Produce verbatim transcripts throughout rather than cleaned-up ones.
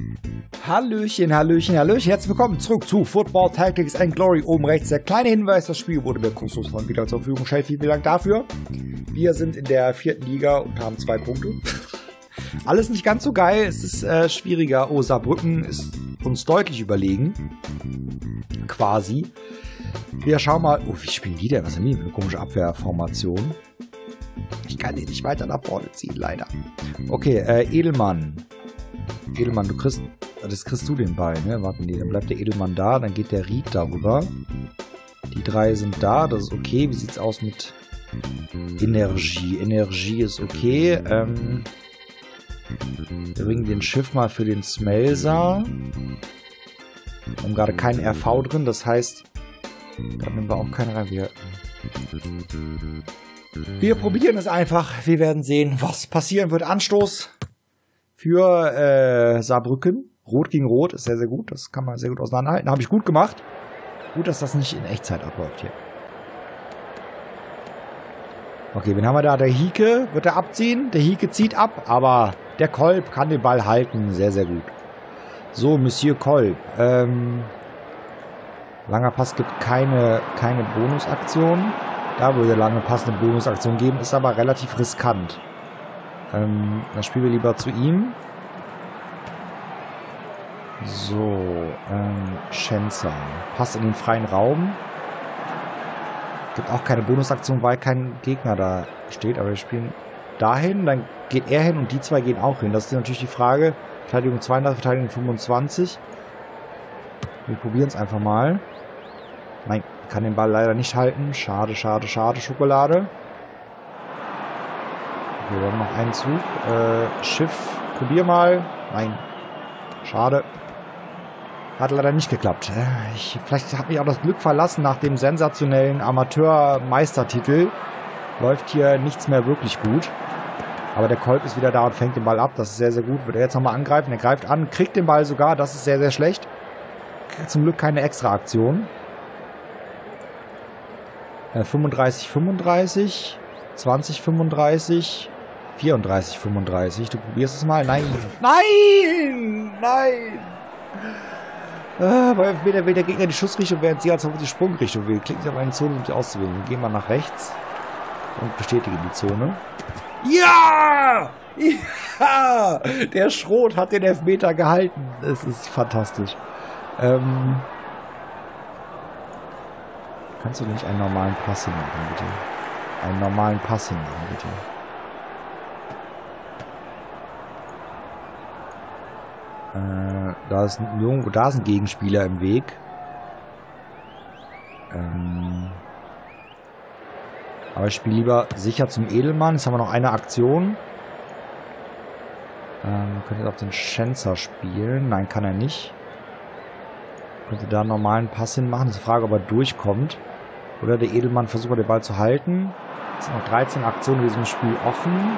Hallöchen, Hallöchen, Hallöchen, herzlich willkommen zurück zu Football Tactics and Glory. Oben rechts der kleine Hinweis, das Spiel wurde mir kostenlos von wieder zur Verfügung gestellt. Vielen Dank dafür. Wir sind in der vierten Liga und haben zwei Punkte. Alles nicht ganz so geil, es ist äh, schwieriger. Oh, Saarbrücken ist uns deutlich überlegen. Quasi. Wir schauen mal. Oh, wie spielen die denn? Was haben die für eine komische Abwehrformation? Ich kann die nicht weiter nach vorne ziehen, leider. Okay, äh, Edelmann. Edelmann, du kriegst. Das kriegst du den Ball, ne? Warten die, dann bleibt der Edelmann da, dann geht der Ried darüber. Die drei sind da, das ist okay. Wie sieht's aus mit Energie? Energie ist okay. Ähm, wir bringen den Schiff mal für den Smelser. Wir haben gerade keinen R V drin, das heißt, da nehmen wir auch keinen rein. Wir, wir probieren es einfach. Wir werden sehen, was passieren wird. Anstoß für äh, Saarbrücken. Rot gegen Rot ist sehr, sehr gut. Das kann man sehr gut auseinanderhalten. Habe ich gut gemacht. Gut, dass das nicht in Echtzeit abläuft hier. Okay, wen haben wir da? Der Hieke. Wird er abziehen? Der Hieke zieht ab, aber der Kolb kann den Ball halten. Sehr, sehr gut. So, Monsieur Kolb. Ähm, langer Pass gibt keine, keine Bonusaktion. Da würde der lange Pass eine Bonusaktion geben. Ist aber relativ riskant. Ähm, dann spielen wir lieber zu ihm. So, ähm, Schenzer. Passt in den freien Raum. Gibt auch keine Bonusaktion, weil kein Gegner da steht. Aber wir spielen dahin, dann geht er hin und die zwei gehen auch hin. Das ist natürlich die Frage. Verteidigung zweiunddreißig, Verteidigung fünfundzwanzig. Wir probieren es einfach mal. Nein, kann den Ball leider nicht halten. Schade, schade, schade, Schokolade. Okay, wir haben noch einen Zug. Äh, Schiff, probier mal. Nein, schade. Hat leider nicht geklappt. Ich, vielleicht hat mich auch das Glück verlassen nach dem sensationellen Amateur-Meistertitel. Läuft hier nichts mehr wirklich gut. Aber der Kolb ist wieder da und fängt den Ball ab. Das ist sehr, sehr gut. Wird er jetzt nochmal angreifen? Er greift an, kriegt den Ball sogar. Das ist sehr, sehr schlecht. Zum Glück keine Extra-Aktion. Äh, fünfunddreißig, fünfunddreißig. zwanzig, fünfunddreißig. vierunddreißig, fünfunddreißig. Du probierst es mal. Nein. Nein! Nein! Ah, bei Elfmeter wählt der Gegner die Schussrichtung, während sie als die Sprungrichtung will. Klicken Sie auf eine Zone, um sie auszuwählen. Wir gehen mal nach rechts und bestätigen die Zone. Ja! Ja! Der Schrot hat den Elfmeter gehalten. Es ist fantastisch. Ähm, kannst du nicht einen normalen Pass hinmachen, bitte? Einen normalen Pass hinmachen, bitte. Äh, da ist irgendwo, da ist ein Gegenspieler im Weg. Ähm, aber ich spiele lieber sicher zum Edelmann. Jetzt haben wir noch eine Aktion. Ähm, könnte auf den Schenzer spielen. Nein, kann er nicht. Könnte da einen normalen Pass hinmachen. Das ist die Frage, ob er durchkommt. Oder der Edelmann versucht, den Ball zu halten. Es sind noch dreizehn Aktionen in diesem Spiel offen.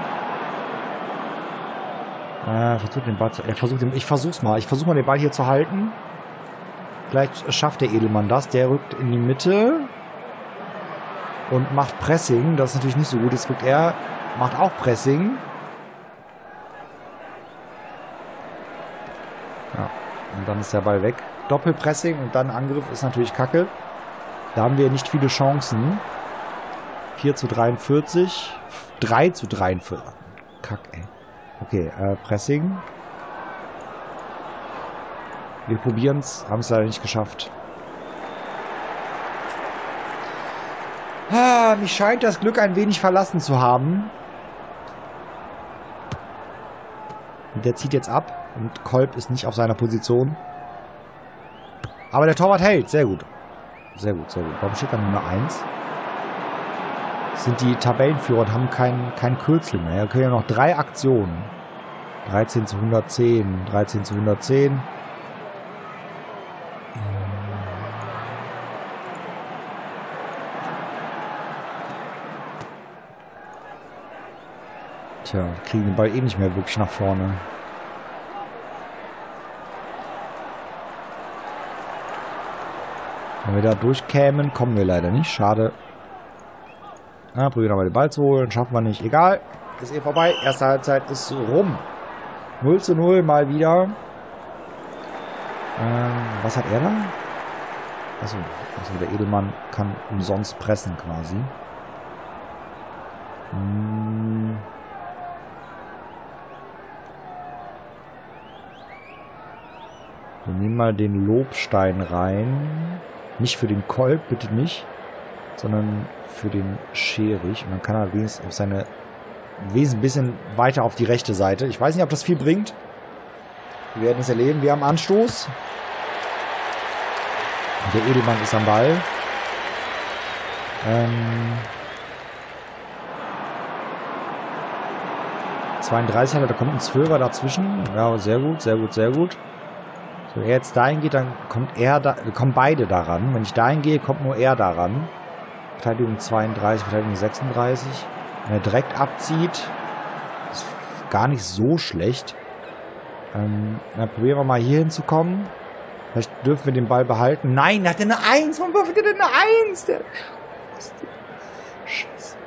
Äh, versucht den Ball zu, er versucht den, ich versuch's mal. Ich versuche mal, den Ball hier zu halten. Vielleicht schafft der Edelmann das. Der rückt in die Mitte. Und macht Pressing. Das ist natürlich nicht so gut. Jetzt rückt er. Macht auch Pressing. Ja. Und dann ist der Ball weg. Doppelpressing und dann Angriff ist natürlich kacke. Da haben wir nicht viele Chancen. vier zu dreiundvierzig. drei zu dreiundvierzig. Kack, ey. Okay, äh, Pressing. Wir probieren es, haben es leider nicht geschafft. Ah, mich scheint das Glück ein wenig verlassen zu haben. Und der zieht jetzt ab und Kolb ist nicht auf seiner Position. Aber der Torwart hält, sehr gut. Sehr gut, sehr gut. Warum steht da nur eine eins? Sind die Tabellenführer und haben kein, kein Kürzel mehr. Wir können ja noch drei Aktionen. dreizehn zu hundertzehn. dreizehn zu hundertzehn. Tja, kriegen den Ball eh nicht mehr wirklich nach vorne. Wenn wir da durchkämen, kommen wir leider nicht. Schade. Na, probieren wir mal den Ball zu holen. Schaffen wir nicht. Egal. Ist eh vorbei. Erste Halbzeit ist rum. null zu null mal wieder. Ähm, was hat er da? Achso, also der Edelmann kann umsonst pressen quasi. Hm. Wir nehmen mal den Lobstein rein. Nicht für den Kolb, bitte nicht. Sondern für den Scherich. Und dann kann er wenigstens auf seine Wesen ein bisschen weiter auf die rechte Seite. Ich weiß nicht, ob das viel bringt. Wir werden es erleben. Wir haben Anstoß. Der Edelmann ist am Ball. Ähm zweiunddreißig hat er, da kommt ein Zwölfer dazwischen. Ja, sehr gut, sehr gut, sehr gut. So, wenn er jetzt dahin geht, dann kommt er da, kommen beide daran. Wenn ich dahin gehe, kommt nur er daran. Verteidigung zweiunddreißig, Verteidigung sechsunddreißig. Wenn er direkt abzieht, ist gar nicht so schlecht. Ähm, dann probieren wir mal hier hinzukommen. Vielleicht dürfen wir den Ball behalten. Nein, der hat eine Eins. Warum würfelt der denn eine Eins? Der... Scheiße.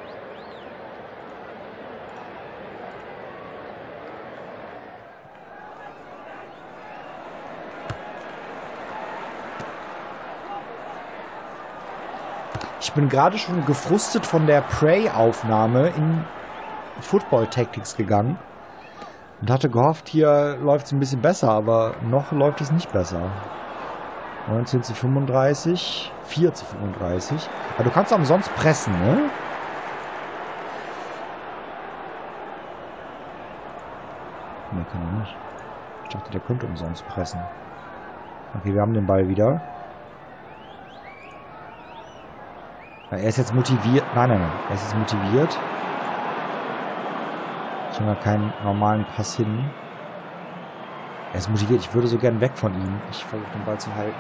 Ich bin gerade schon gefrustet von der Prey-Aufnahme in Football Tactics gegangen und hatte gehofft, hier läuft es ein bisschen besser, aber noch läuft es nicht besser. neunzehn zu fünfunddreißig, vier zu fünfunddreißig. Aber du kannst auch umsonst pressen, ne? Ne, kann er nicht. Ich dachte, der könnte umsonst pressen. Okay, wir haben den Ball wieder. Er ist jetzt motiviert. Nein, nein, nein. Er ist jetzt motiviert. Ich habe keinen normalen Pass hin. Er ist motiviert. Ich würde so gern weg von ihm. Ich versuche den Ball zu halten.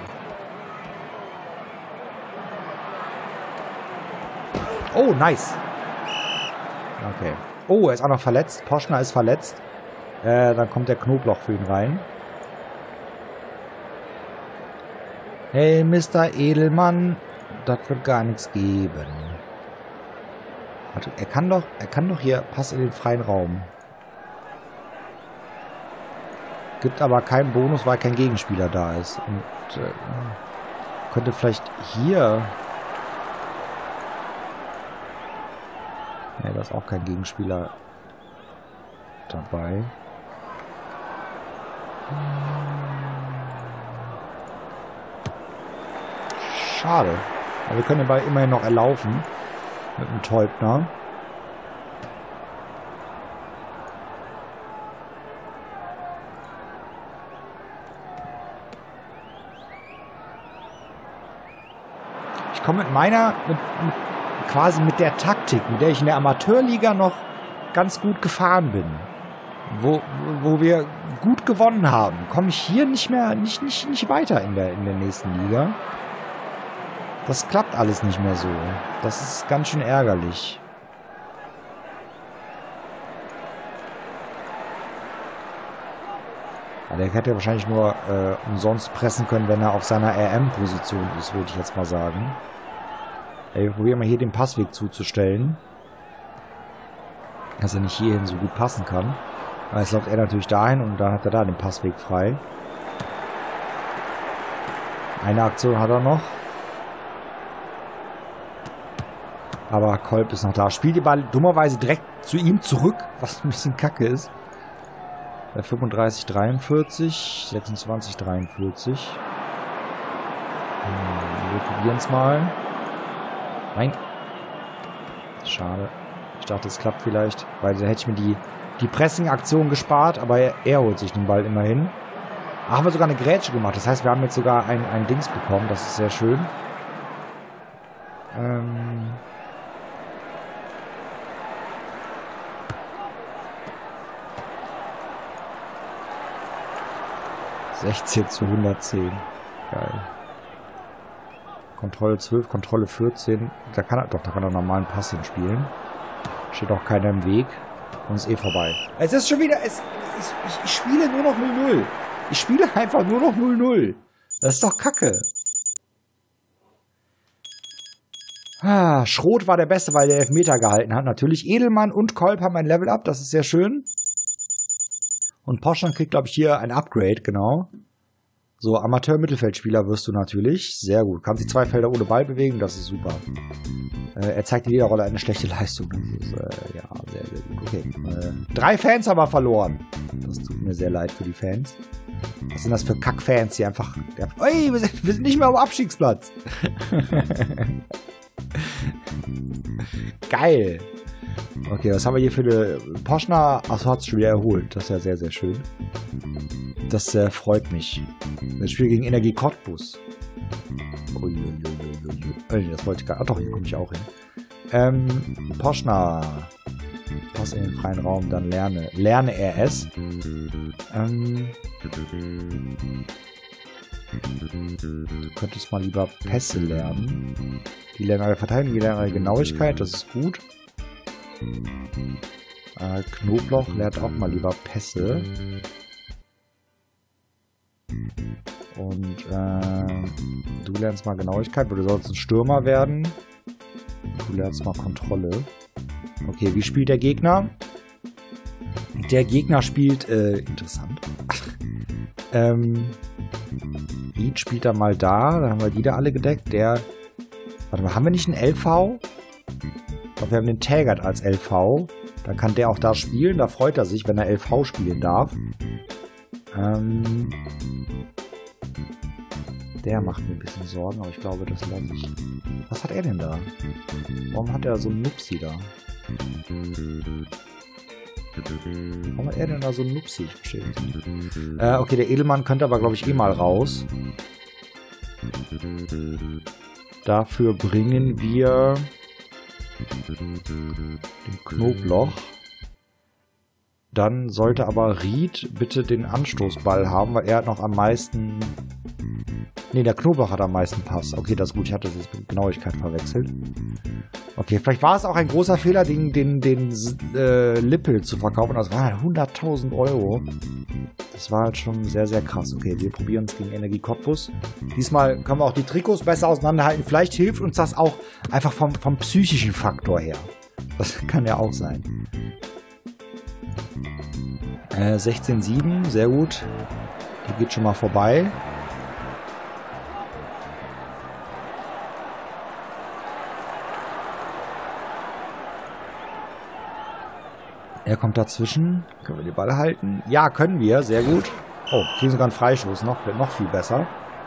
Oh, nice. Okay. Oh, er ist auch noch verletzt. Poschner ist verletzt. Äh, dann kommt der Knoblauch für ihn rein. Hey, Mister Edelmann. Das wird gar nichts geben. Warte, er kann doch, er kann doch hier, Pass in den freien Raum. Gibt aber keinen Bonus, weil kein Gegenspieler da ist. Und äh, könnte vielleicht hier... Ja, da ist auch kein Gegenspieler dabei. Schade. Aber wir können den Ball immerhin noch erlaufen. Mit dem Teubner. Ich komme mit meiner, mit, mit, quasi mit der Taktik, mit der ich in der Amateurliga noch ganz gut gefahren bin. Wo, wo wir gut gewonnen haben, komme ich hier nicht mehr, nicht, nicht, nicht weiter in der, in der nächsten Liga. Das klappt alles nicht mehr so. Das ist ganz schön ärgerlich. Ja, der hätte wahrscheinlich nur äh, umsonst pressen können, wenn er auf seiner R M-Position ist, würde ich jetzt mal sagen. Ja, wir probieren mal hier den Passweg zuzustellen. Dass er nicht hierhin so gut passen kann. Aber jetzt läuft er natürlich dahin und dann hat er da den Passweg frei. Eine Aktion hat er noch. Aber Kolb ist noch da. Spielt die Ball dummerweise direkt zu ihm zurück, was ein bisschen kacke ist. Bei fünfunddreißig, dreiundvierzig, sechsundzwanzig, dreiundvierzig. Hm, wir probieren es mal. Nein. Schade. Ich dachte, es klappt vielleicht, weil dann hätte ich mir die, die Pressing-Aktion gespart, aber er, er holt sich den Ball immerhin. Ach, haben wir sogar eine Grätsche gemacht. Das heißt, wir haben jetzt sogar ein, ein Dings bekommen. Das ist sehr schön. Ähm... sechzehn zu hundertzehn. Geil. Kontrolle zwölf, Kontrolle vierzehn. Da kann er, doch, da kann er normalen Pass hinspielen. Steht auch keiner im Weg. Und ist eh vorbei. Es ist schon wieder, es, ich, ich, ich spiele nur noch null null. Ich spiele einfach nur noch null null. Das ist doch kacke. Ah, Schroth war der Beste, weil der Elfmeter gehalten hat. Natürlich Edelmann und Kolb haben ein Level Up. Das ist sehr schön. Und Poschner kriegt, glaube ich, hier ein Upgrade, genau. So, Amateur-Mittelfeldspieler wirst du natürlich. Sehr gut. Kann sich zwei Felder ohne Ball bewegen, das ist super. Äh, er zeigt in jeder Rolle eine schlechte Leistung. Das ist, äh, ja, sehr, sehr gut. Okay. Äh, drei Fans haben wir verloren. Das tut mir sehr leid für die Fans. Was sind das für Kack-Fans, die einfach... Die einfach ey, wir sind, wir sind nicht mehr am Abstiegsplatz. Geil. Okay, was haben wir hier für eine... Poschner, achso, hat es schon wieder erholt. Das ist ja sehr, sehr schön. Das äh, freut mich. Das Spiel gegen Energie Cottbus. Uiuiuiui. Das wollte ich gar... Ach doch, hier komme ich auch hin. Ähm, Poschner. Pass in den freien Raum, dann lerne. Lerne R S. Ähm... Du könntest mal lieber Pässe lernen. Die lernen alle Verteidigung, die lernen alle Genauigkeit, das ist gut. Äh, Knoblauch lernt auch mal lieber Pässe. Und äh, du lernst mal Genauigkeit, weil du sollst ein Stürmer werden. Du lernst mal Kontrolle. Okay, wie spielt der Gegner? Der Gegner spielt, äh, interessant. ähm, Reed spielt da mal da, da haben wir die da alle gedeckt. Der, warte mal, haben wir nicht einen L V? Ich glaube, wir haben den Taggart als L V. Dann kann der auch da spielen, da freut er sich, wenn er L V spielen darf. Ähm, der macht mir ein bisschen Sorgen, aber ich glaube, das lasse ich. Was hat er denn da? Warum hat er so einen Nupsi da? Warum hat er denn da so einen Nupsi? Ich verstehe das nicht. Äh, okay, der Edelmann könnte aber, glaube ich, eh mal raus. Dafür bringen wir den Knoblauch. Dann sollte aber Reed bitte den Anstoßball haben, weil er hat noch am meisten... Ne, der Knoblauch hat am meisten Pass. Okay, das ist gut. Ich hatte das jetzt mit Genauigkeit verwechselt. Okay, vielleicht war es auch ein großer Fehler, den, den, den äh, Lippel zu verkaufen. Das waren halt hunderttausend Euro. Das war halt schon sehr, sehr krass. Okay, wir probieren es gegen Energie Cottbus. Diesmal können wir auch die Trikots besser auseinanderhalten. Vielleicht hilft uns das auch einfach vom, vom psychischen Faktor her. Das kann ja auch sein. Äh, sechzehn sieben, sehr gut. Die geht schon mal vorbei. Er kommt dazwischen. Können wir den Ball halten? Ja, können wir. Sehr gut. Oh, kriegen sogar einen Freistoß. Noch, noch viel besser.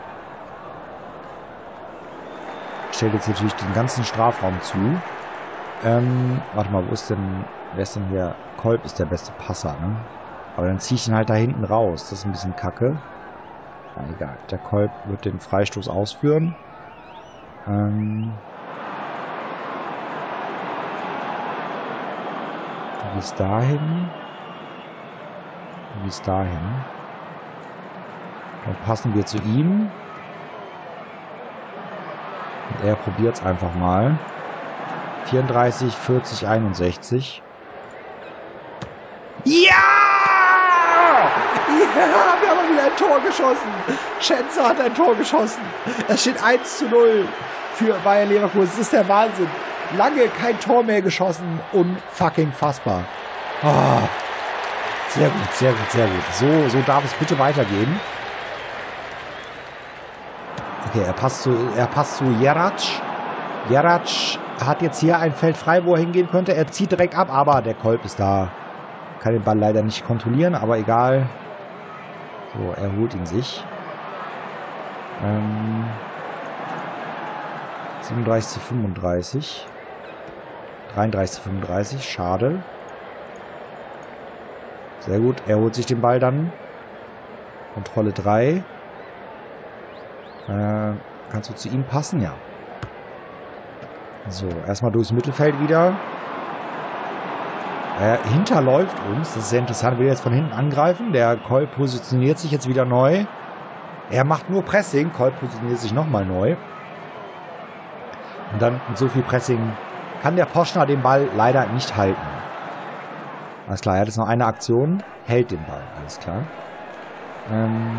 Stellt jetzt natürlich den ganzen Strafraum zu. Ähm, warte mal, wo ist denn... Wer ist denn hier? Kolb ist der beste Passer, ne? Aber dann ziehe ich ihn halt da hinten raus. Das ist ein bisschen kacke. Ja, egal. Der Kolb wird den Freistoß ausführen. Ähm... Du gehst dahin. Du gehst dahin. Dann passen wir zu ihm. Und er probiert es einfach mal. vierunddreißig, vierzig, einundsechzig. Ja! Ja, wir haben wieder ein Tor geschossen. Schenzer hat ein Tor geschossen. Es steht eins zu null für Bayer Leverkusen. Das ist der Wahnsinn. Lange kein Tor mehr geschossen. Unfucking fassbar. Oh. Sehr gut, sehr gut, sehr gut. So, so darf es bitte weitergehen. Okay, er passt zu, er passt zu Jerac. Jerac hat jetzt hier ein Feld frei, wo er hingehen könnte. Er zieht direkt ab, aber der Kolb ist da. Kann den Ball leider nicht kontrollieren, aber egal. So, er holt ihn sich. Ähm, siebenunddreißig zu fünfunddreißig. dreiunddreißig zu fünfunddreißig, schade. Sehr gut, er holt sich den Ball dann. Kontrolle drei. Äh, kannst du zu ihm passen? Ja. So, erstmal durchs Mittelfeld wieder. Er hinterläuft uns, das ist sehr interessant, will jetzt von hinten angreifen. Der Kolb positioniert sich jetzt wieder neu. Er macht nur Pressing, Kolb positioniert sich nochmal neu. Und dann mit so viel Pressing kann der Poschner den Ball leider nicht halten. Alles klar, er hat jetzt noch eine Aktion, hält den Ball, alles klar. Ähm,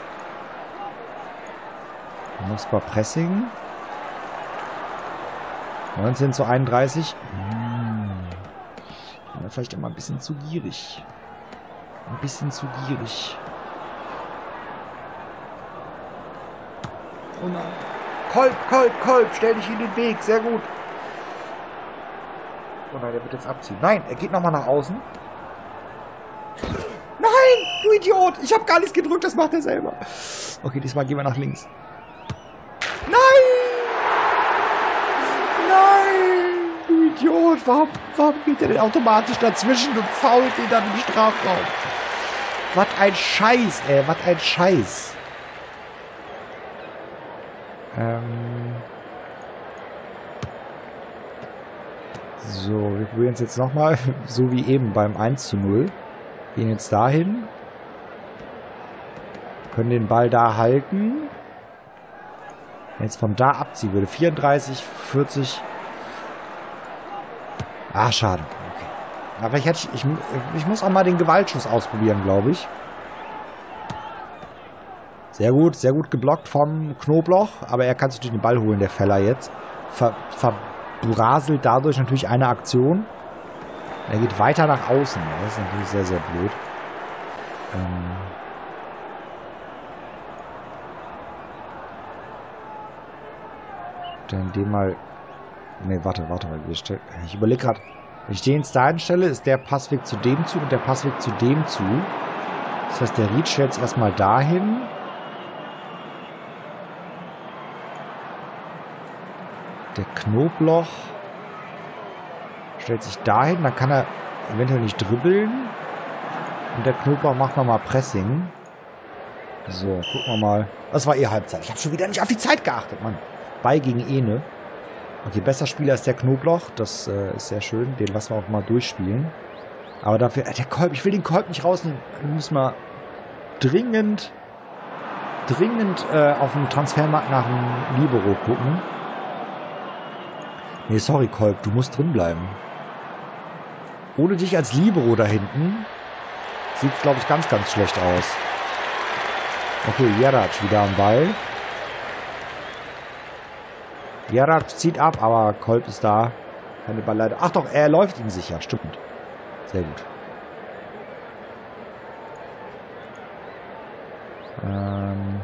Nutzbar Pressing. neunzehn zu einunddreißig. Hm. Vielleicht immer ein bisschen zu gierig. Ein bisschen zu gierig. Oh nein. Kolb, Kolb, Kolb, stell dich in den Weg. Sehr gut. Oh nein, der wird jetzt abziehen. Nein, er geht nochmal nach außen. Nein, du Idiot. Ich habe gar nichts gedrückt, das macht er selber. Okay, diesmal gehen wir nach links. Nein! Nein! Du Idiot. Warum, warum geht der denn automatisch dazwischen und fault ihn dann im Strafraum? Was ein Scheiß, ey. Was ein Scheiß. Ähm... So, wir probieren es jetzt nochmal, so wie eben beim eins zu null. Gehen jetzt dahin. Können den Ball da halten. Wenn jetzt von da abziehen würde. vierunddreißig, vierzig. Ah, schade. Okay. Aber ich, hätte, ich, ich muss auch mal den Gewaltschuss ausprobieren, glaube ich. Sehr gut, sehr gut geblockt vom Knoblauch. Aber er kann sich den Ball holen, der Feller jetzt. Ver, ver braselt dadurch natürlich eine Aktion. Er geht weiter nach außen. Das ist natürlich sehr, sehr blöd. Ähm Dann den mal... Ne, warte, warte. Ich überlege gerade. Wenn ich den jetzt da hinstelle, ist der Passweg zu dem zu und der Passweg zu dem zu. Das heißt, der Ried stellt es erstmal dahin. Der Knoblauch stellt sich dahin, dann kann er eventuell nicht dribbeln. Und der Knoblauch macht nochmal Pressing. So, gucken wir mal. Das war eh Halbzeit. Ich habe schon wieder nicht auf die Zeit geachtet, Mann. Bei gegen Ene. Okay, besser Spieler ist der Knoblauch. Das äh, ist sehr schön. Den lassen wir auch mal durchspielen. Aber dafür... Äh, der Kolb, ich will den Kolb nicht rausnehmen. Wir müssen mal dringend, dringend äh, auf dem Transfermarkt nach einem Libero gucken. Nee, sorry, Kolb, du musst drin bleiben. Ohne dich als Libero da hinten sieht es, glaube ich, ganz, ganz schlecht aus. Okay, Jerac wieder am Ball. Jerac zieht ab, aber Kolb ist da. Keine Ballleiter. Ach doch, er läuft ihn sicher. Stimmt. Sehr gut. Ähm...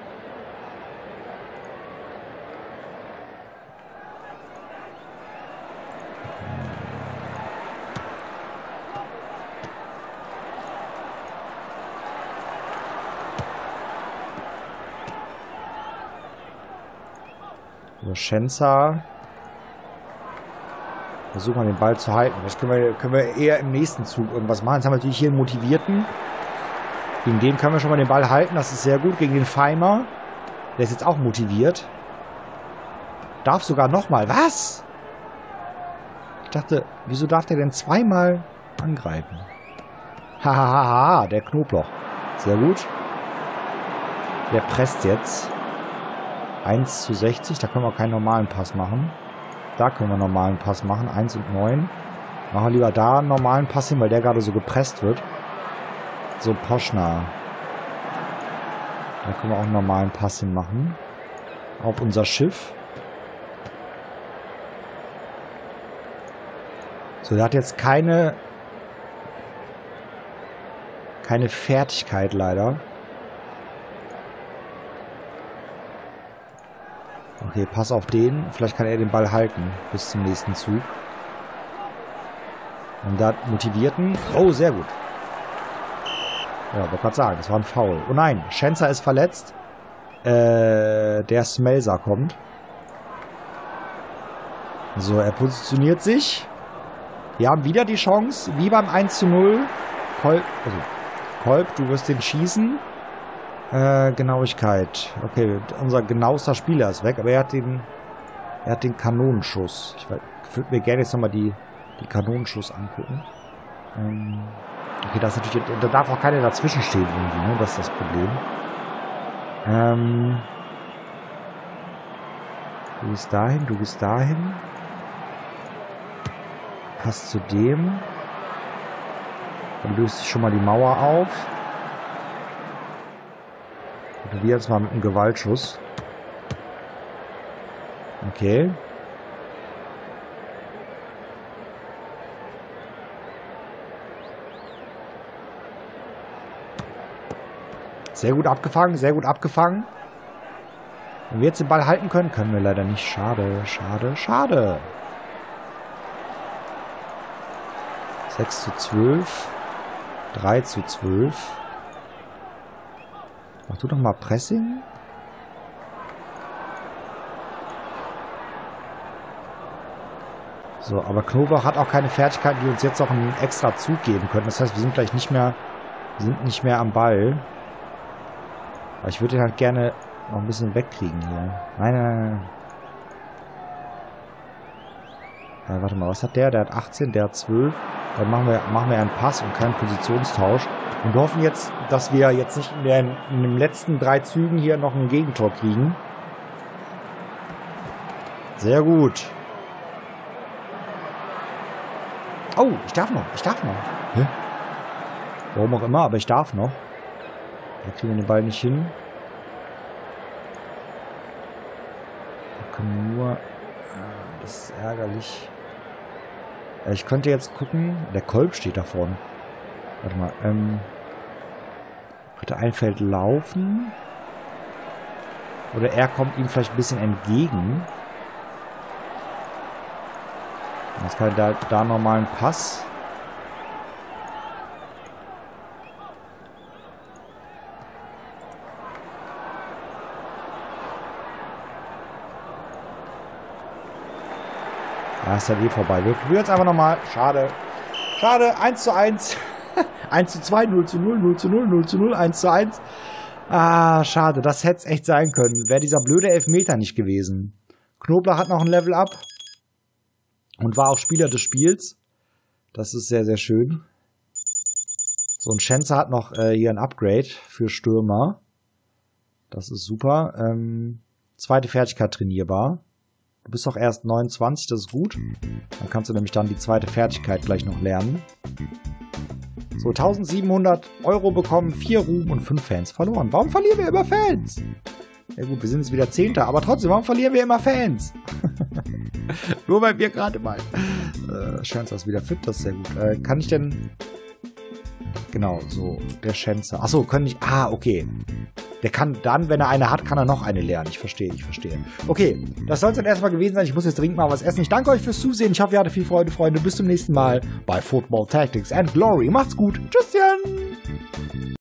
Schenzer. Versuchen wir den Ball zu halten. Vielleicht können wir, können wir eher im nächsten Zug irgendwas machen. Jetzt haben wir natürlich hier einen Motivierten. Gegen den können wir schon mal den Ball halten. Das ist sehr gut. Gegen den Feimer. Der ist jetzt auch motiviert. Darf sogar nochmal. Was? Ich dachte, wieso darf der denn zweimal angreifen? Hahaha, der Knoblauch. Sehr gut. Der presst jetzt. eins zu sechzig, da können wir keinen normalen Pass machen. Da können wir einen normalen Pass machen, eins und neun. Machen wir lieber da einen normalen Pass hin, weil der gerade so gepresst wird. So, Poschner. Da können wir auch einen normalen Pass hin machen. Auf unser Schiff. So, der hat jetzt keine... keine Fertigkeit leider. Okay, pass auf den. Vielleicht kann er den Ball halten bis zum nächsten Zug. Und da motivierten. Oh, sehr gut. Ja, wollte gerade sagen, das war ein Foul. Oh nein, Schenzer ist verletzt. Äh, der Smelser kommt. So, er positioniert sich. Wir haben wieder die Chance, wie beim eins zu null. Kolb, also, Kolb, du wirst den schießen. Äh, Genauigkeit. Okay, unser genauester Spieler ist weg, aber er hat den er hat den Kanonenschuss. Ich würde mir gerne jetzt nochmal die, die Kanonenschuss angucken. Ähm, okay, das ist natürlich, da darf auch keiner dazwischen stehen irgendwie, ne? Das ist das Problem. Ähm, du gehst dahin, du gehst dahin. Passt zu dem. Dann löst sich schon mal die Mauer auf. Wir jetzt mal mit einem Gewaltschuss. Okay. Sehr gut abgefangen, sehr gut abgefangen. Wenn wir jetzt den Ball halten können, können wir leider nicht. Schade, schade, schade. sechs zu zwölf. drei zu zwölf. Mach du doch mal Pressing. So, aber Knoblauch hat auch keine Fertigkeiten, die uns jetzt noch einen extra Zug geben können. Das heißt, wir sind gleich nicht mehr, wir sind nicht mehr am Ball. Aber ich würde ihn halt gerne noch ein bisschen wegkriegen hier. Nein, nein, nein. Äh, warte mal, was hat der? Der hat achtzehn, der hat zwölf. Dann machen wir, machen wir einen Pass und keinen Positionstausch. Und wir hoffen jetzt, dass wir jetzt nicht in, der, in den letzten drei Zügen hier noch ein Gegentor kriegen. Sehr gut. Oh, ich darf noch. Ich darf noch. Hä? Warum auch immer, aber ich darf noch. Da kriegen wir den Ball nicht hin. Wir können nur... Das ist ärgerlich. Ich könnte jetzt gucken... Der Kolb steht da vorne. Warte mal. Ähm... Könnte ein Feld laufen. Oder er kommt ihm vielleicht ein bisschen entgegen. Jetzt kann er da, da nochmal einen Pass. Da ist er eh vorbei. Wir probieren es einfach nochmal. Schade. Schade. eins zu eins. eins zu zwei, null zu null, null zu null, null zu null, eins zu eins. Ah, schade. Das hätte es echt sein können. Wäre dieser blöde Elfmeter nicht gewesen. Knoblauch hat noch ein Level up. Und war auch Spieler des Spiels. Das ist sehr, sehr schön. So, und Schenzer hat noch äh, hier ein Upgrade für Stürmer. Das ist super. Ähm, zweite Fertigkeit trainierbar. Du bist doch erst neunundzwanzig, das ist gut. Dann kannst du nämlich dann die zweite Fertigkeit gleich noch lernen. So, eintausendsiebenhundert Euro bekommen, vier Ruhm und fünf Fans verloren. Warum verlieren wir immer Fans? Ja gut, wir sind jetzt wieder Zehnter, aber trotzdem, warum verlieren wir immer Fans? Nur weil wir gerade mal... Äh, Schenzer ist wieder fit, das ist sehr gut. Äh, kann ich denn... Genau, so, der Schenzer. Achso, können ich... Ah, okay. Der kann dann, wenn er eine hat, kann er noch eine lernen. Ich verstehe, ich verstehe. Okay, das soll es dann erstmal gewesen sein. Ich muss jetzt dringend mal was essen. Ich danke euch fürs Zusehen. Ich hoffe, ihr hattet viel Freude, Freunde. Bis zum nächsten Mal bei Football Tactics and Glory. Macht's gut. Tschüsschen!